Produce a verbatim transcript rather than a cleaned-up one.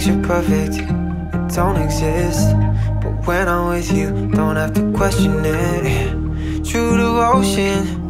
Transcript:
picture perfect, it don't exist. But when I'm with you, don't have to question it. True devotion,